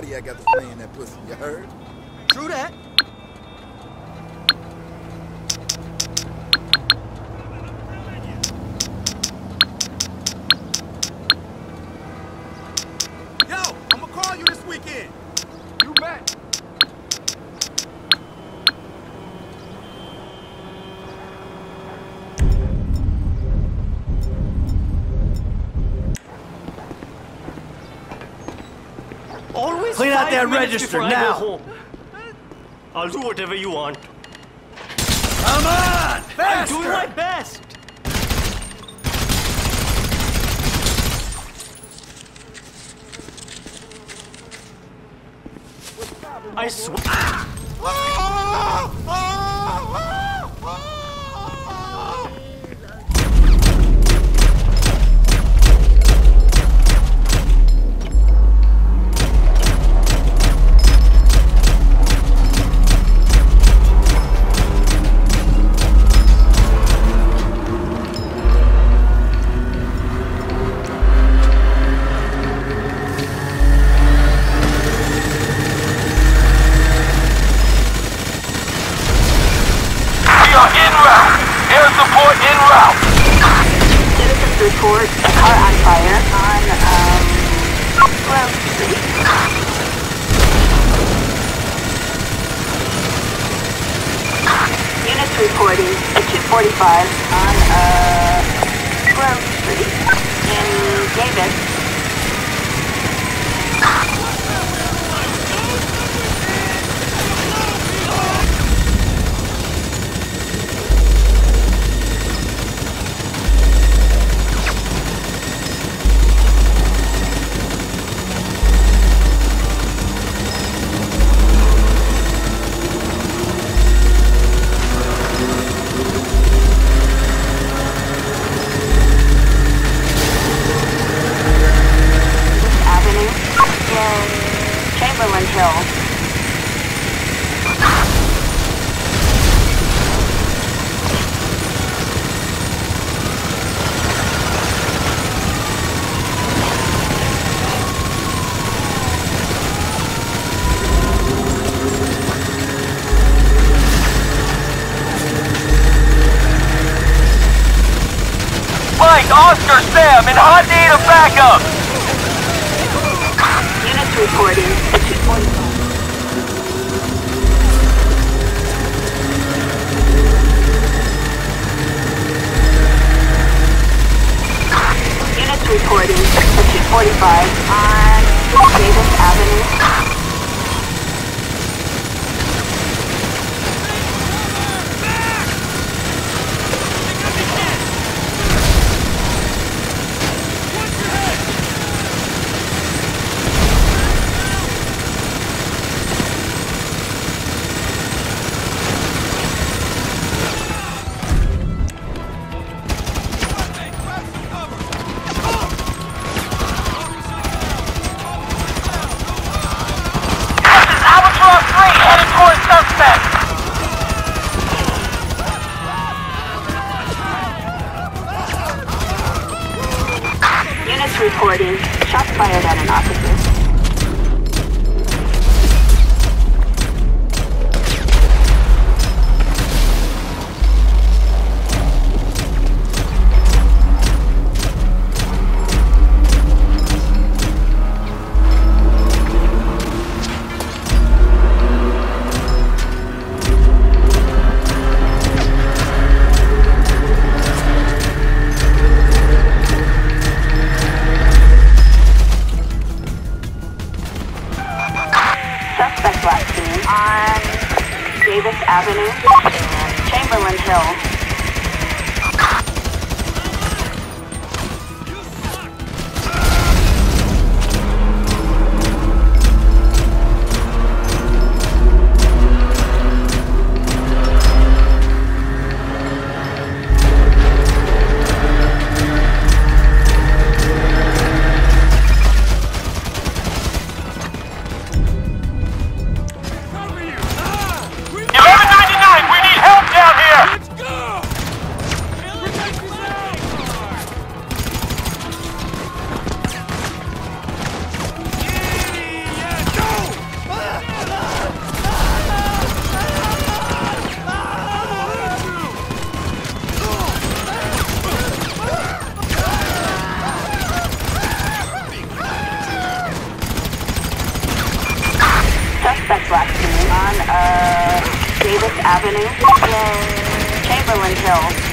cardiac after playing that pussy, you heard? True that. Yo, I'ma call you this weekend. You bet. Always Clean out that 5 minutes register before I now. go home. I'll do whatever you want. Come on! I'm doing Faster! my best. I swear. Citizens report a car on fire on, Grove Street. Units reporting at 245 on, Grove Street in Davis. Chamberlain Hill. Mike, Oscar, Sam, in hot need of backup! Units reporting at 245. Units reporting at 245 on Davis Avenue. Units reporting shots fired at an officer. Suspect last seen on Davis Avenue and Chamberlain Hill. Help down here! Let's go! black screen on Davis Avenue in Chamberlain Hill.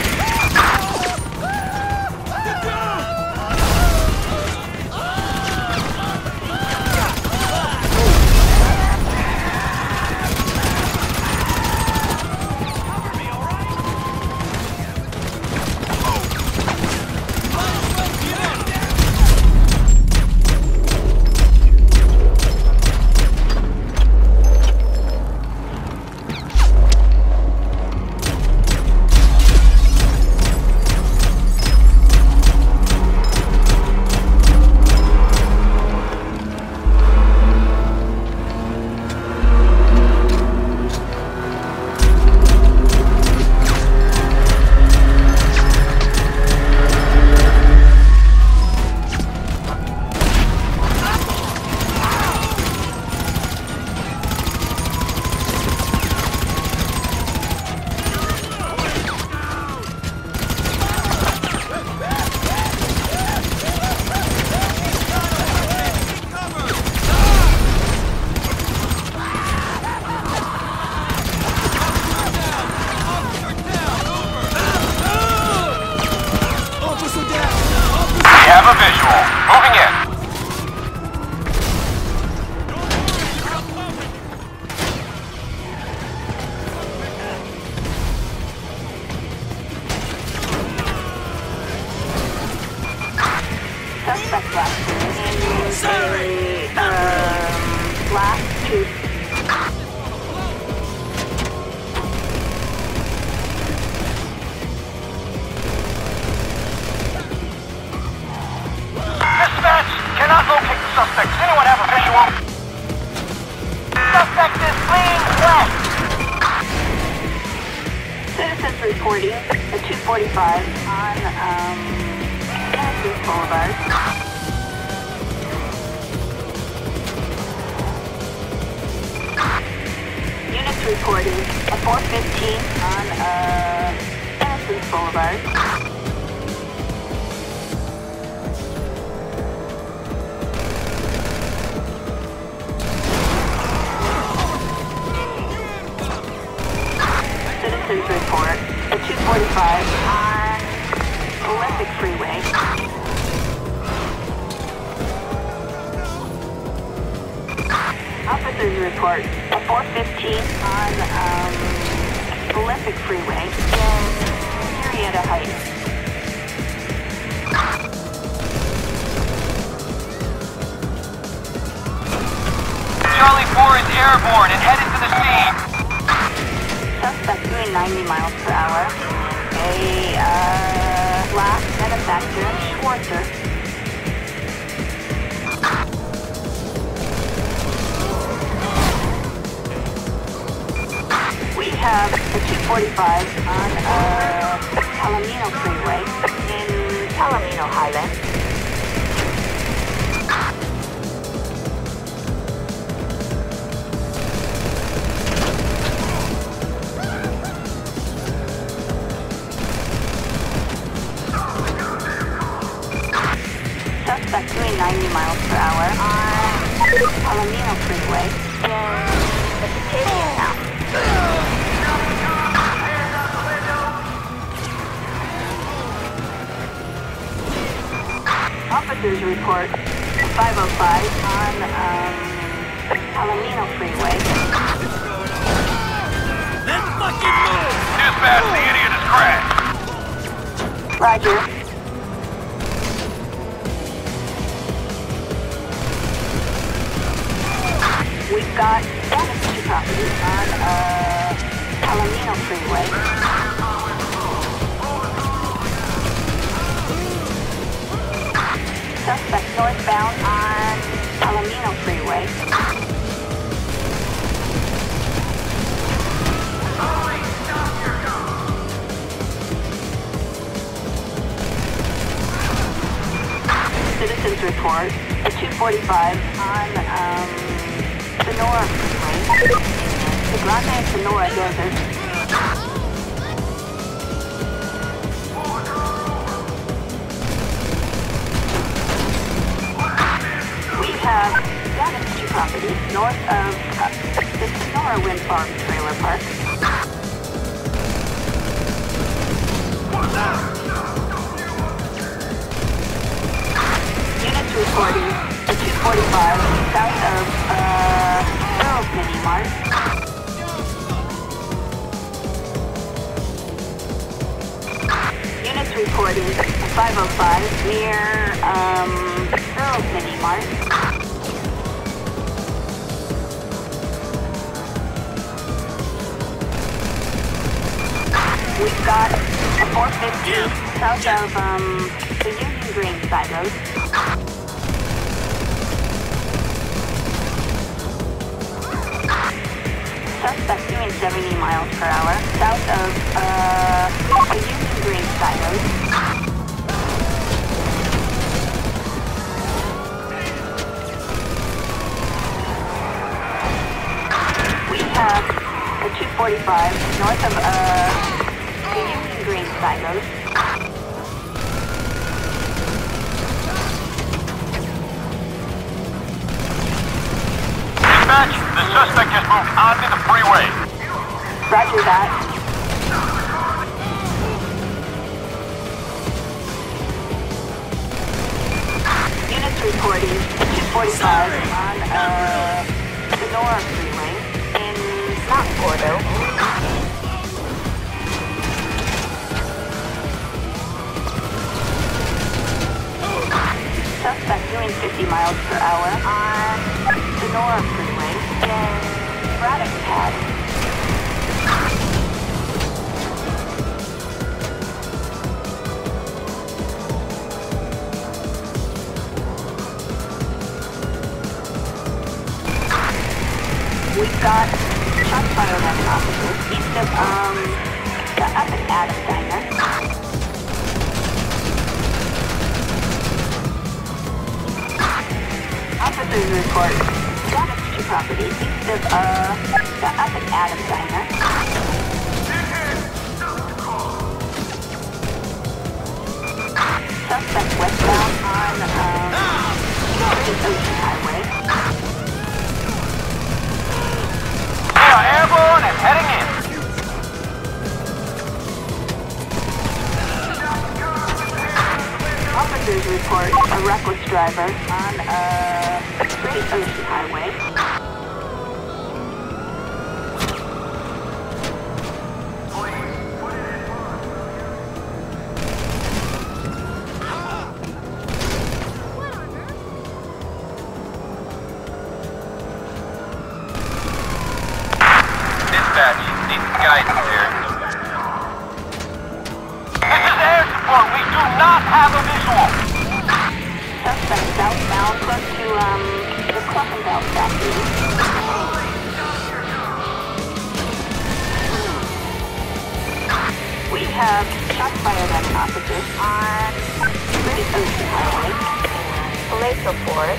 Have a visual. Moving in. Suspect left. Sorry. Last two. Cannot locate the suspect. Does anyone have a visual? Suspect is fleeing west. Citizens reporting at 245 on Innocence Boulevard. Units reporting at 415 on Innocence Boulevard. Citizens report at 245 on Olympic Freeway. Officers report at 415 on Olympic Freeway in Marietta Heights. Charlie 4 is airborne and headed to the scene. Suspect doing 90 miles per hour. A black benefactor, Schwarzer. We have a 245 on Palomino Freeway in Palomino Highlands. Suspect doing 90 miles per hour on Palomino Freeway in the Batavia town. Officers report 505 on Palomino Freeway. Let's fucking move! Dispatch, the idiot has crashed. Roger. We've got damage to property on Palomino Freeway. Suspect northbound on Palomino Freeway. Citizens report at 245 on Sonora Freeway. The Grande and Sonora Desert. We have damage to property north of Sonora Wind Farm Trailer Park. Units reporting a 245 south of Earl's Mini Mart. Units reporting a 505 near Earl's Mini Mart. We've got a 450 south of the Union Green silos. Suspect doing 70 miles per hour south of the Union Green silos. We have a 245 north of the Union Green silos. Dispatch, the suspect just moved onto the freeway. Roger that. Units reporting a 245 on the Nora Freeway in Mount Gordo. Suspect doing 50 miles per hour on the Nora Freeway in Braddock Pad. We've got shots fired at an officer east of the Up and Adam Diner. Officers report damage to property east of the Up and Adam Diner. Suspect westbound on Great Ocean Highway. They are airborne and heading in. Officers report a reckless driver on Great Ocean Highway. Dispatch, need some guidance here. This is air support. We do not have a visual. Suspect southbound close to the Cluffenbelt factory. We have shots fired at an officer on Great Ocean Highway, Palazzo Forest.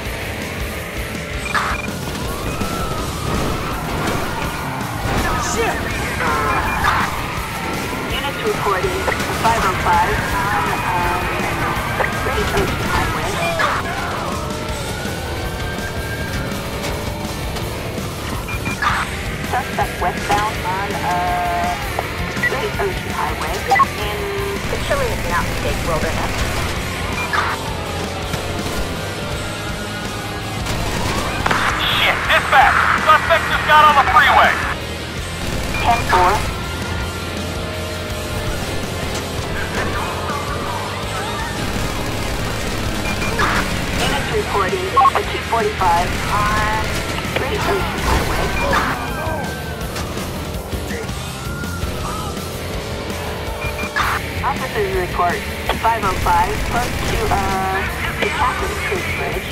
Units reporting 505 on Great Ocean Highway. Suspect westbound on Great Ocean Highway in the Chilean Mountain State Wilderness. Shit, dispatch! Suspect just got on the freeway. 10-4. Units reporting a 245 on Great Ocean Highway. Officers report 505 close to the Captain Creek Bridge.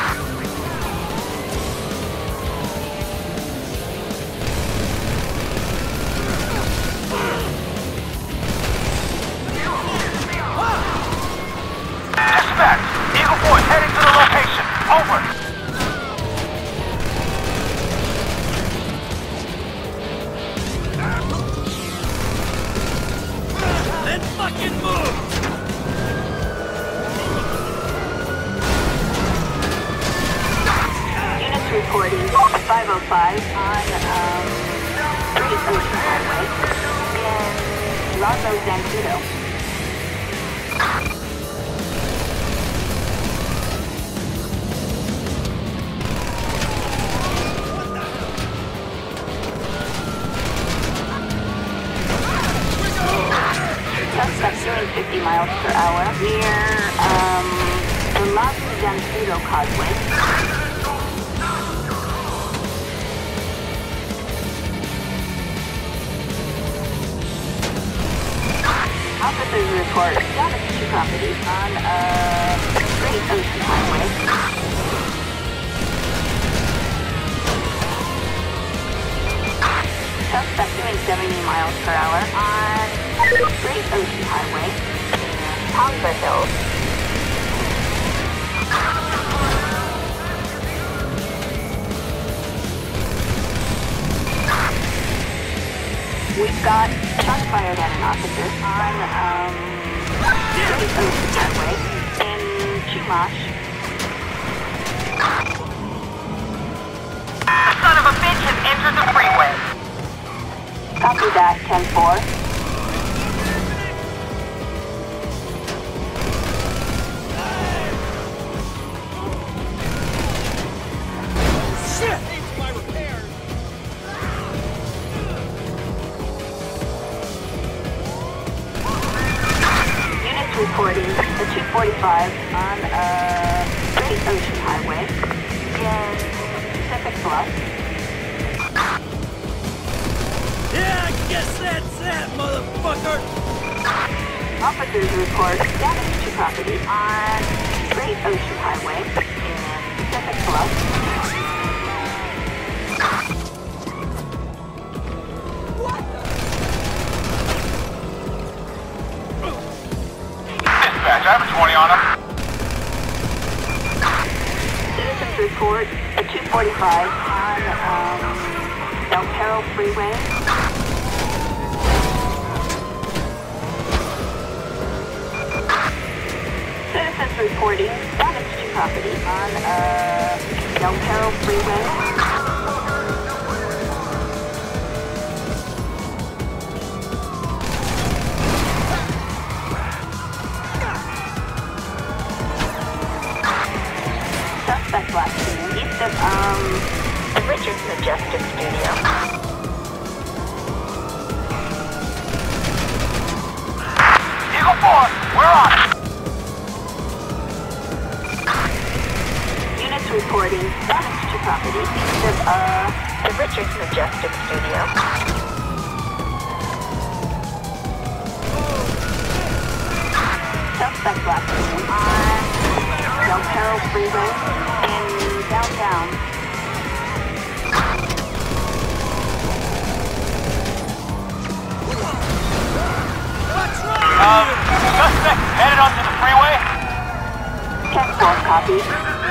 Dispatch, Eagle Force heading to the location. Over. Then fucking move! on Great Ocean Highway in Lago Zancudo. Suspect doing 50 miles per hour near the Lago Zancudo Causeway. Officers report damage to property on Great Ocean Highway. Suspect doing 70 miles per hour on Great Ocean Highway, Palmer Hills. We've got shots fired at an officer on Great Ocean Highway in Chumash. The son of a bitch has entered the freeway. Copy that, 10-4. Reporting the 245 on Great Ocean Highway in Pacific Bluff. Yeah, I guess that's that, motherfucker! Officers report damage to property on Great Ocean Highway in Pacific Bluff. Dispatch, I have a 20 on him. Citizens report a 245 on Del Perro Freeway. Citizens reporting damage to property on Del Perro Freeway. Suspect last seen east of the Richards Majestic Studio. Eagle 4, we're on it. Units reporting damage to property east of the Richards Majestic Studio. Suspect last seen on Del Perro Freeway in downtown. Suspect headed onto the freeway. 10-4, copy.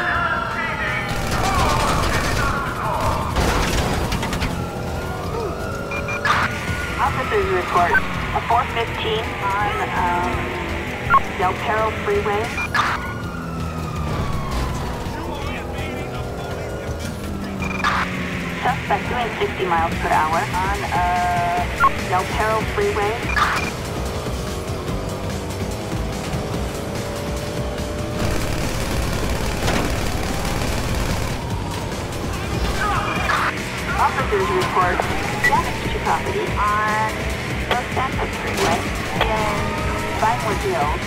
Officers report a 415 on Del Perro Freeway. Suspect doing 60 miles per hour on Del Perro Freeway. Officers report damage to property on Los Santos Freeway in Vinewood Hills.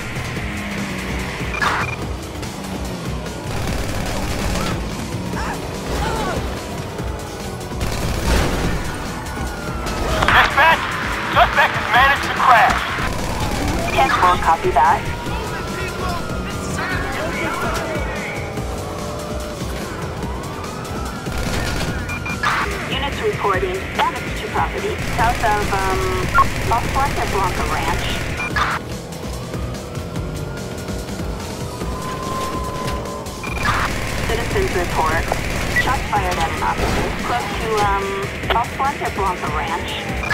Dispatch, suspect has managed to crash. 10-4, copy that. Units reporting damage to property south of La Fuente Blanca Ranch. Citizens report shots fired at an officer close to La Fuente Blanca Ranch.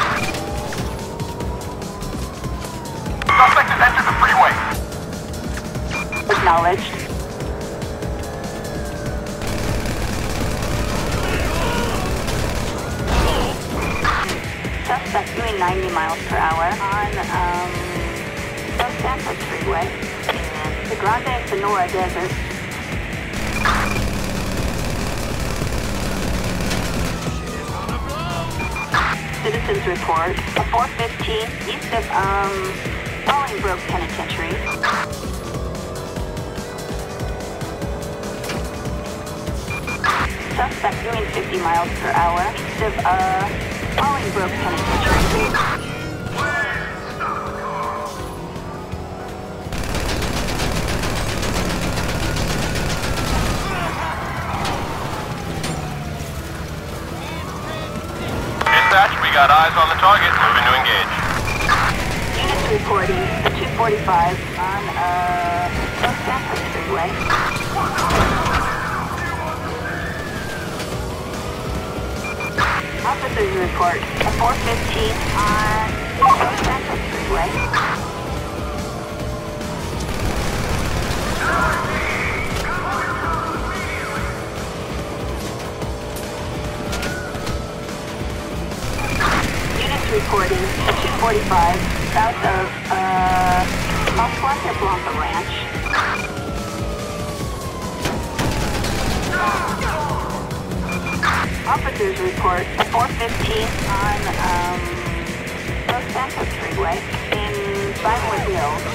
Suspect has entered the freeway. Acknowledged. Suspect doing 90 miles per hour on Los Santos Freeway in the Grande Sonora Desert. Citizens report a 415 east of Bolingbroke Penitentiary. Suspect doing 50 miles per hour east of Bolingbroke Penitentiary. We got eyes on the target. Moving to engage. Units reporting a 245 on Los Santos Freeway. Officers report a 415 on Los Santos Freeway. Reporting a 245 south of Fuente Blanca Ranch. Officers report a 415 on Los Santos Freeway in Vinewood Mills.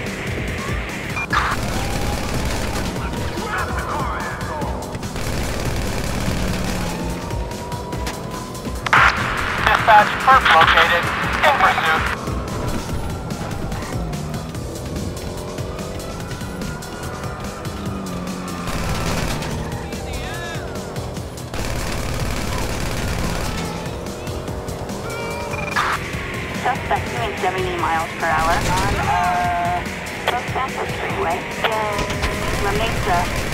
Dispatch, perp located. In pursuit. Suspect doing 70 miles per hour on Los Santos Freeway in La Mesa.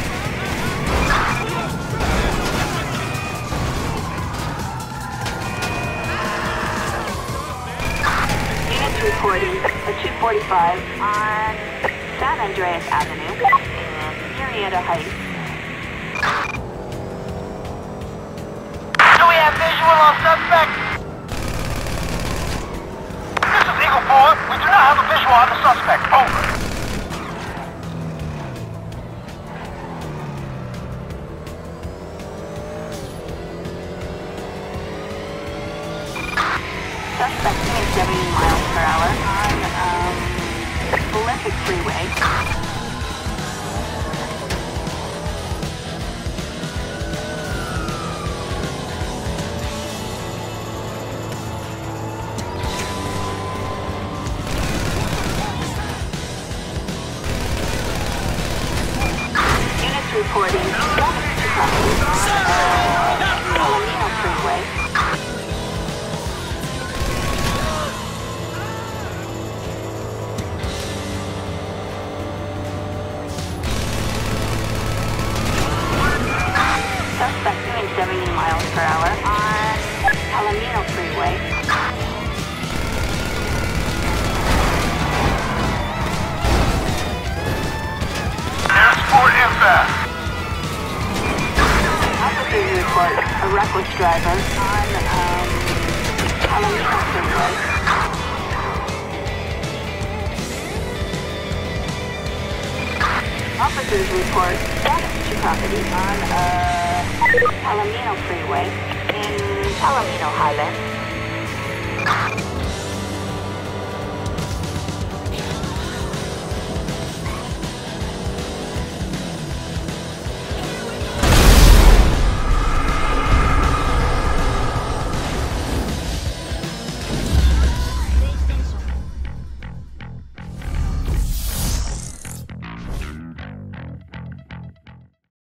Reporting a 245 on San Andreas Avenue in Murrieta Heights. Do we have visual on suspect? This is Eagle 4. We do not have a visual on the suspect. Over. Suspect doing 70 miles per hour on Olympic Freeway. Units reporting damage to property on Palomino Freeway. Suspect doing 70 miles per hour on Palomino Freeway. Air support inbound. Officers report a reckless driver on Palomino Freeway. Officers report damage to property on Palomino Freeway in Palomino Highlands.